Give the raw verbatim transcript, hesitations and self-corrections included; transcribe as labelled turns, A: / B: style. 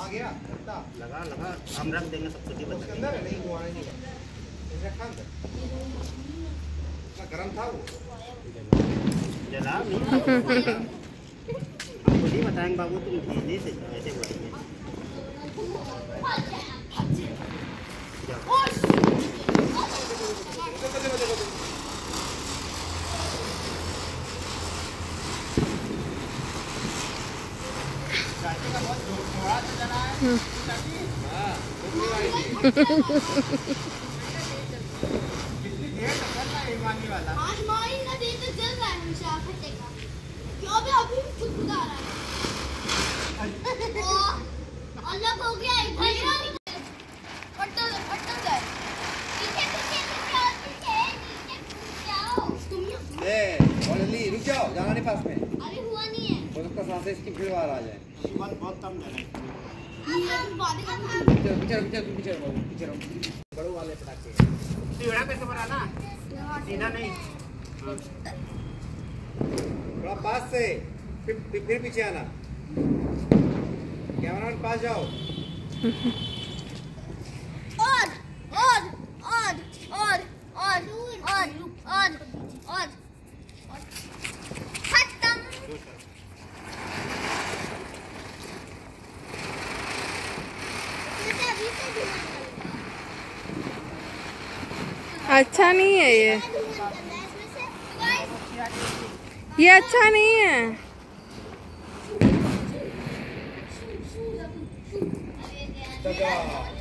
A: गया
B: लगा लगा हम रख देंगे सब कुछ
A: उसके अंदर है। नहीं घुमाना नहीं है रखा अंदर गरम था वो
B: जला नहीं हमको नहीं बताएंगे बाबू तुम धीरे से ऐसे बोलेंगे
C: अलग हो गया
A: रुक जाओ, जाना नहीं पास में।
C: अरे हुआ नहीं है।
A: हो सकता सांसें इसकी फिर बाहर आ जाए।
B: बहुत बहुत कम जाना है।
A: पीछे पीछे पीछे पीछे रहो पीछे रहो। बड़ों वाले पटाखे।
B: सीधा कैसे बनाना? सीधा नहीं।
A: थोड़ा पास से फिर फिर पीछे आना। कैमरामैन पास जाओ।
C: और और और और और और और और खत्म।
D: अच्छा नहीं है ये ये अच्छा नहीं है।